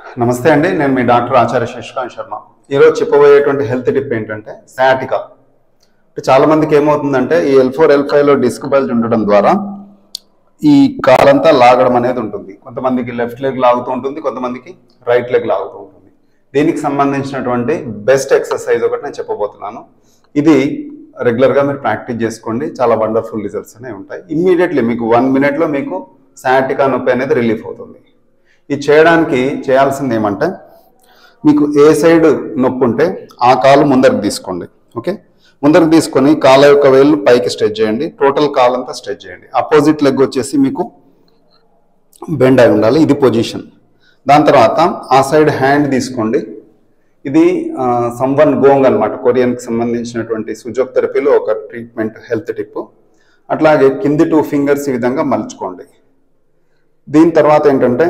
నమస్తే అండి, నేను మీ డాక్టర్ ఆచార్య శశికాంత్ శర్మ. ఈరోజు చెప్పబోయేటువంటి హెల్త్ టిప్ ఏంటంటే సయాటికా. చాలా మందికి ఏమవుతుందంటే ఈ L4 L5లో డిస్క్ బల్జ్ ఉండడం ద్వారా ఈ కాలంతా లాగడం అనేది ఉంటుంది. కొంతమందికి లెఫ్ట్ లెగ్ లాగుతూ ఉంటుంది, కొంతమందికి రైట్ లెగ్ లాగుతూ ఉంటుంది. దీనికి సంబంధించినటువంటి బెస్ట్ ఎక్సర్సైజ్ ఒకటి నేను చెప్పబోతున్నాను. ఇది రెగ్యులర్గా మీరు ప్రాక్టీస్ చేసుకోండి, చాలా వండర్ఫుల్ రిజల్ట్స్ అనేవి ఉంటాయి. ఇమ్మీడియట్లీ మీకు 1 మినిట్లో మీకు సయాటికా నొప్పి అనేది రిలీఫ్ అవుతుంది. ఇది చేయడానికి చేయాల్సింది ఏమంటే, మీకు ఏ సైడ్ నొప్పి ఉంటే ఆ కాలు ముందరికి తీసుకోండి. ఓకే, ముందరికి తీసుకొని కాళ్ళ యొక్క వేళ్ళు పైకి స్ట్రెచ్ చేయండి, టోటల్ కాలు అంతా స్ట్రెచ్ చేయండి. అపోజిట్ లెగ్ వచ్చేసి మీకు బెండ్ అయి ఉండాలి, ఇది పొజిషన్. దాని తర్వాత ఆ సైడ్ హ్యాండ్ తీసుకోండి. ఇది సంవన్ గోంగ్ అనమాట, కొరియన్కి సంబంధించినటువంటి సుజోక్ థెరపీలో ఒక ట్రీట్మెంట్ హెల్త్ టిప్. అట్లాగే కింది 2 ఫింగర్స్ ఈ విధంగా మలుచుకోండి. దీని తర్వాత ఏంటంటే,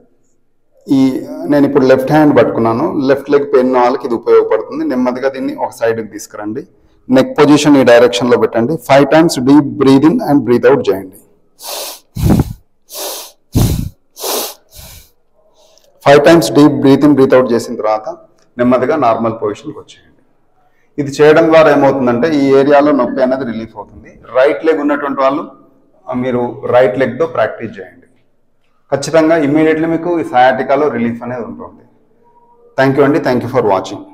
నేను ఇప్పుడు లెఫ్ట్ హ్యాండ్ పట్టుకున్నాను, లెఫ్ట్ లెగ్ పెయిన్ వాళ్ళకి ఇది ఉపయోగపడుతుంది. నెమ్మదిగా దీన్ని ఒక సైడ్కి తీసుకురండి. నెక్ పొజిషన్ ఈ డైరెక్షన్లో పెట్టండి. 5 times deep breath in and breath out చేయండి. 5 times deep breath in breath out చేసిన తర్వాత నెమ్మదిగా నార్మల్ పొజిషన్కి వచ్చేయండి. ఇది చేయడం ద్వారా ఏమవుతుందంటే ఈ ఏరియాలో నొప్పి అనేది రిలీఫ్ అవుతుంది. రైట్ లెగ్ ఉన్నటువంటి వాళ్ళు మీరు రైట్ లెగ్తో ప్రాక్టీస్ చేయండి. ఖచ్చితంగా ఇమ్మీడియట్లీ మీకు ఈ సయాటికాలో రిలీఫ్ అనేది ఉంటుంది. థ్యాంక్ యూ అండి, థ్యాంక్ యూ ఫర్ వాచింగ్.